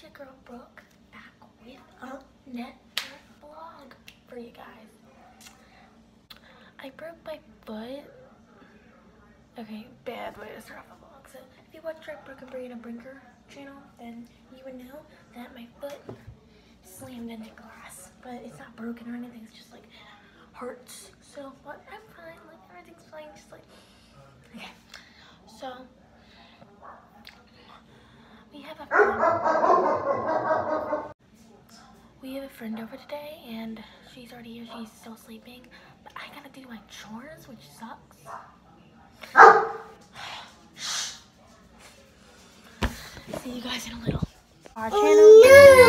your girl Brooke back with another vlog for you guys. I broke my foot. Okay, bad way to start off a vlog. So if you watch Brooke and Brianna Brinker channel, then you would know that my foot slammed into glass. But it's not broken or anything, it's just like hurts. So, but I'm fine, like everything's fine, just like, okay. So, we have a friend over today, and she's already here. She's still sleeping, but I gotta do my chores, which sucks. See you guys in a little. Our channel.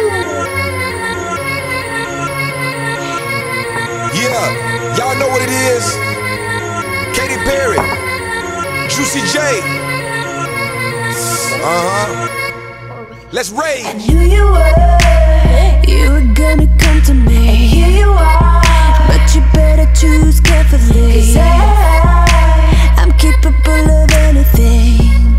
Yeah, y'all know what it is. Katy Perry, Juicy J. Let's rage. I knew you were gonna come to me, and here you are. But you better choose carefully, 'cause I'm capable of anything,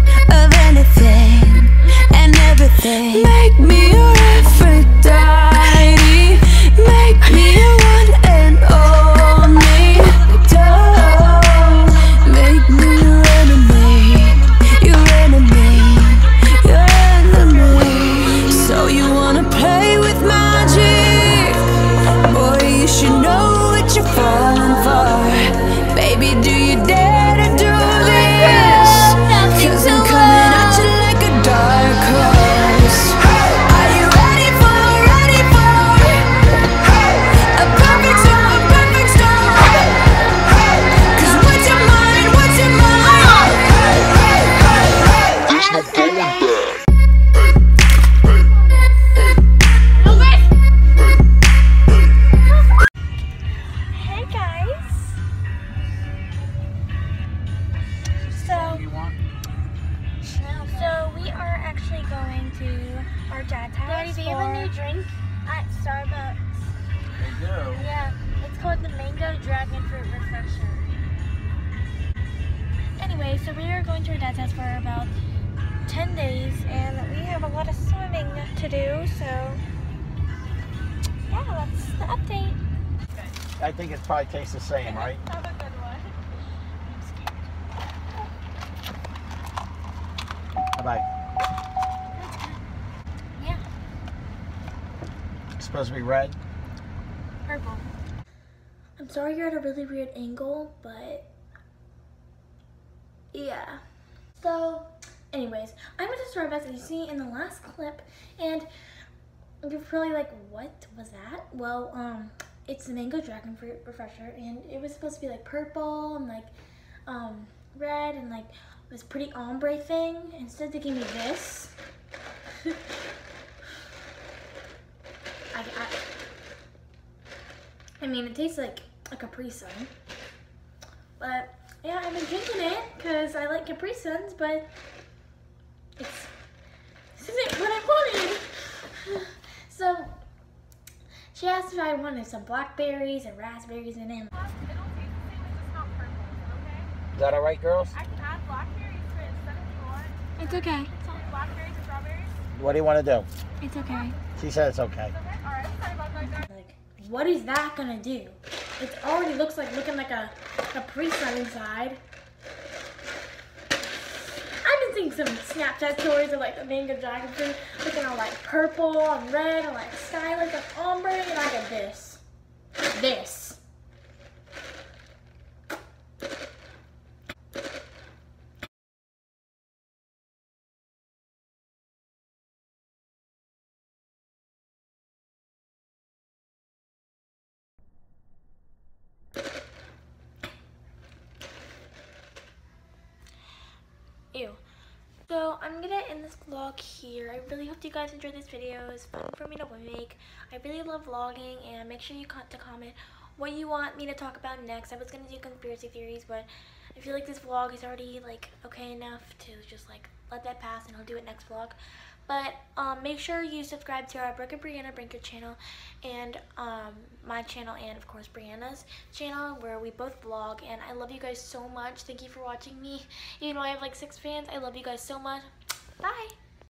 and everything. Make me your Aphrodite, make me your one and only. Don't make me your enemy, your enemy, your enemy. So you wanna play with magic? Boy, you should know what you're falling for. Baby, do you dare to do this? 'Cause I'm coming at you like a dark horse. Are you ready for a perfect storm, perfect storm? 'Cause what's your mind, what's your mind? There's no going back. Hey guys. So we are actually going to our dad's house. Daddy, they have a new drink at Starbucks. They do. Yeah, it's called the Mango Dragon Fruit Refresher. Anyway, so we are going to our dad's house for about 10 days, and we have a lot of swimming to do, so yeah, that's the update. I think it probably tastes the same, right? Have a good one. Bye-bye. Yeah, It's supposed to be red. purple. I'm sorry you're at a really weird angle, but yeah. So, anyways, I went to Starbucks, as you see in the last clip, and you're probably like, what was that? Well, it's the Mango Dragon Fruit Refresher, and it was supposed to be like purple and like red and like this pretty ombre thing. Instead, they gave me this. I mean, it tastes like a Capri Sun, but yeah, I've been drinking it because I like Capri Suns, but this isn't what I wanted. So she asked if I wanted some blackberries and raspberries in it. It'll taste the same, it's just not purple, okay? Is that all right, girls? I can add blackberries to it instead if you want. It's okay. So blackberries and strawberries? What do you want to do? It's okay. She said it's okay. Okay, alright, sorry about that. Like, what is that gonna do? It already looks like looking like a Capri Sun inside. I've been seeing some Snapchat stories of like the Mango Dragon Fruit looking all like purple and red and like stylish and ombre, and I get this. This. Ew. So I'm gonna end this vlog here. I really hope you guys enjoyed this video. It was fun for me to make. I really love vlogging, and make sure you comment what you want me to talk about next. I was gonna do conspiracy theories, but I feel like this vlog is already like okay enough to just like let that pass, and I'll do it next vlog. But make sure you subscribe to our Brooke and Brianna Brinker channel, and my channel, and of course Brianna's channel, where we both vlog. And I love you guys so much. Thank you for watching me. Even though I have like 6 fans, I love you guys so much. Bye.